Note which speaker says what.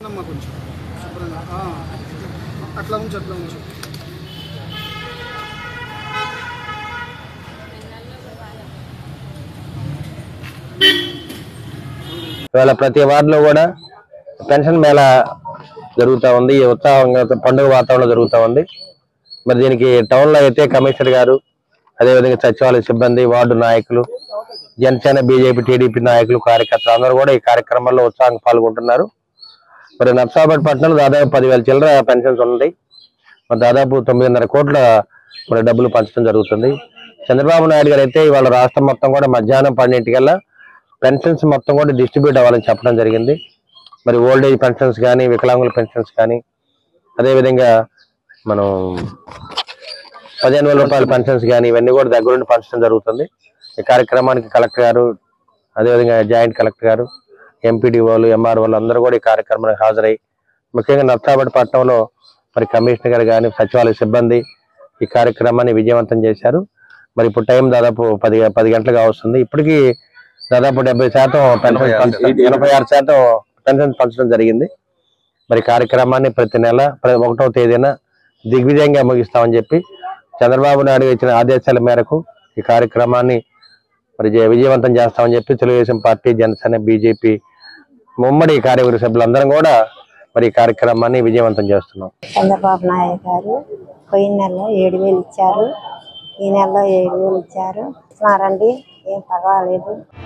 Speaker 1: కొంచెం శుభ్రంగా అట్లా ఉంచు
Speaker 2: ఇవాళ ప్రతి వార్డులో కూడా పెన్షన్ మేళా జరుగుతూ ఉంది. ఉత్సాహంగా పండుగ వాతావరణం జరుగుతూ ఉంది. మరి దీనికి టౌన్ లో అయితే కమిషనర్ గారు, అదేవిధంగా సచివాలయ సిబ్బంది, వార్డు నాయకులు, జనసేన, బీజేపీ, టీడీపీ నాయకులు, కార్యకర్తలు అందరూ కూడా ఈ కార్యక్రమంలో ఉత్సాహంగా పాల్గొంటున్నారు. మరి నర్సాబాద్ పట్టణంలో దాదాపు 10,000 చిల్లర పెన్షన్స్ ఉన్నాయి. మరి దాదాపు 9.5 కోట్ల మరి డబ్బులు పంచడం జరుగుతుంది. చంద్రబాబు నాయుడు గారు అయితే ఇవాళ రాష్ట్రం మొత్తం కూడా మధ్యాహ్నం 12 పెన్షన్స్ మొత్తం కూడా డిస్ట్రిబ్యూట్ అవ్వాలని చెప్పడం జరిగింది. మరి ఓల్డ్ ఏజ్ పెన్షన్స్ కానీ, వికలాంగుల పెన్షన్స్ కానీ, అదేవిధంగా మనం 15,000 రూపాయల పెన్షన్స్ కానీ ఇవన్నీ కూడా దగ్గరుండి పంచడం జరుగుతుంది. ఈ కార్యక్రమానికి కలెక్టర్ గారు, అదేవిధంగా జాయింట్ కలెక్టర్ గారు, ఎంపీడీఓలు, ఎంఆర్ఓలు అందరూ కూడా ఈ కార్యక్రమానికి హాజరై ముఖ్యంగా నర్సాబాద్ పట్టణంలో మరి కమిషనర్ గారు కానీ, సచివాలయ సిబ్బంది ఈ కార్యక్రమాన్ని విజయవంతం చేశారు. మరి ఇప్పుడు టైం దాదాపు 10 గంటలుగా వస్తుంది. ఇప్పటికీ దాదాపు 70% పెన్షన్ 86% పెన్షన్ పంచడం జరిగింది. మరి కార్యక్రమాన్ని ప్రతి నెల 1వ తేదీన దిగ్విజయంగా ముగిస్తామని చెప్పి చంద్రబాబు నాయుడు ఇచ్చిన ఆదేశాల మేరకు ఈ కార్యక్రమాన్ని మరి విజయవంతం చేస్తామని చెప్పి తెలుగుదేశం పార్టీ, జనసేన, బీజేపీ ముమ్మడి కార్యవర్గ సభ్యులందరం కూడా మరి ఈ కార్యక్రమాన్ని విజయవంతం చేస్తున్నాం.
Speaker 3: చంద్రబాబు నాయుడు గారు పోయిన నెలలో 7,000 ఇచ్చారు, ఈ నెలలో 7,000 ఇచ్చారు. ఇస్తున్నారండి, ఏం పర్వాలేదు.